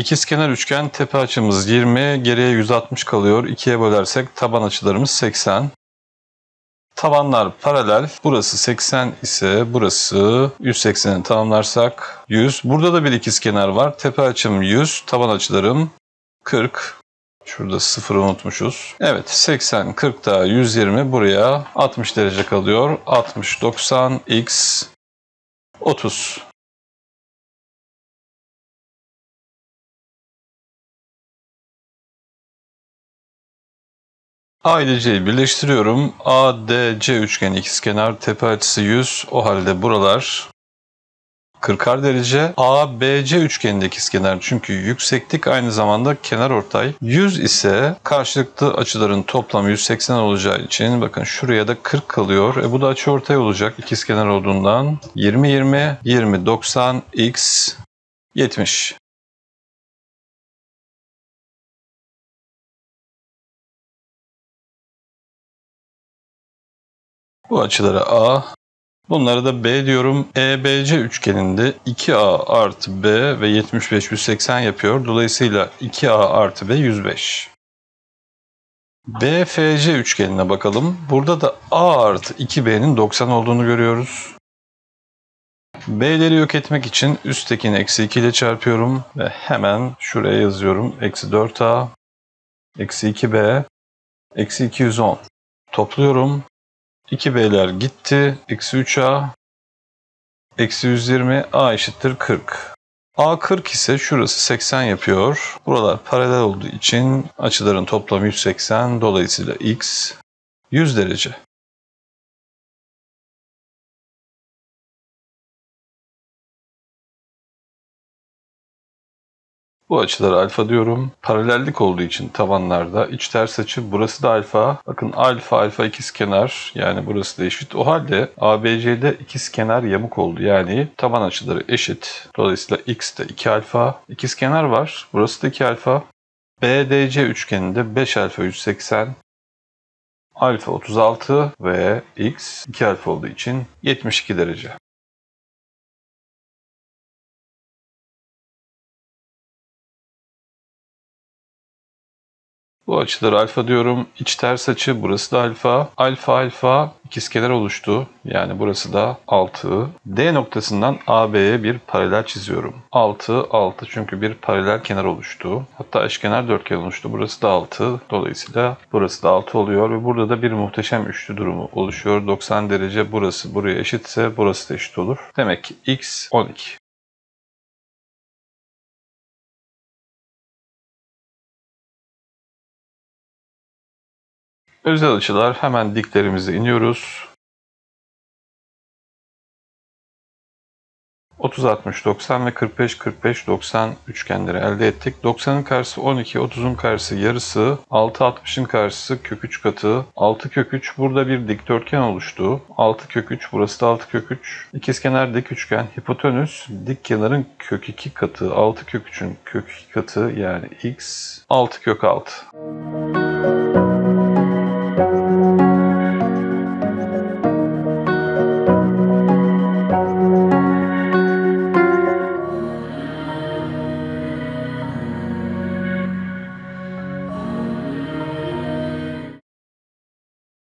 İkizkenar üçgen tepe açımız 20, geriye 160 kalıyor. 2'ye bölersek taban açılarımız 80. Tabanlar paralel. Burası 80 ise burası 180'i tamamlarsak 100. Burada da bir ikizkenar var. Tepe açım 100, taban açılarım 40. Şurada 0'ı unutmuşuz. Evet, 80, 40 daha 120, buraya 60 derece kalıyor. 60, 90, x 30. A ile C'yi birleştiriyorum. ADC üçgeni ikizkenar, tepe açısı 100. O halde buralar 40'ar derece. ABC üçgeninde ikizkenar, çünkü yükseklik aynı zamanda kenarortay. 100 ise karşılıklı açıların toplamı 180 olacağı için bakın şuraya da 40 kalıyor. Bu da açıortay olacak ikizkenar olduğundan. 20 20 20 90 x 70. Bu açılara A, bunlara da B diyorum. EBC üçgeninde 2A artı B ve 75 180 yapıyor. Dolayısıyla 2A artı B 105. BFC üçgenine bakalım. Burada da A artı 2B'nin 90 olduğunu görüyoruz. B'leri yok etmek için üsttekini eksi 2 ile çarpıyorum ve hemen şuraya yazıyorum. Eksi 4A, eksi 2B, eksi 210. Topluyorum. 2B'ler gitti. Eksi 3A, eksi 120, A eşittir 40. A 40 ise şurası 80 yapıyor. Buralar paralel olduğu için açıların toplamı 180. Dolayısıyla x 100 derece. Bu açılara alfa diyorum. Paralellik olduğu için tabanlarda iç ters açı, burası da alfa. Bakın alfa alfa ikizkenar, yani burası da eşit. O halde ABC'de ikizkenar yamuk oldu. Yani taban açıları eşit. Dolayısıyla x de 2 alfa. İkizkenar var. Burası da 2 alfa. BDC üçgeninde 5 alfa 180. Alfa 36 ve x 2 alfa olduğu için 72 derece. Bu açıları alfa diyorum. İç ters açı, burası da alfa. Alfa alfa ikizkenar oluştu. Yani burası da 6. D noktasından AB'ye bir paralel çiziyorum. 6 6, çünkü bir paralel kenar oluştu. Hatta eşkenar dörtgen oluştu. Burası da 6. Dolayısıyla burası da 6 oluyor ve burada da bir muhteşem üçlü durumu oluşuyor. 90 derece, burası buraya eşitse burası da eşit olur. Demek ki x 12. Özel açılar, hemen diklerimize iniyoruz. 30 60 90 ve 45 45 90 üçgenleri elde ettik. 90'ın karşısı 12, 30'un karşısı yarısı, 6 60'ın karşısı kök 3 katı. 6 kök 3, burada bir dikdörtgen oluştu. 6 kök 3, burası da 6 kök 3. İkizkenar dik üçgen, hipotenüs dik kenarın kök 2 katı. 6 kök 3'ün kök 2 katı, yani x 6 kök 6.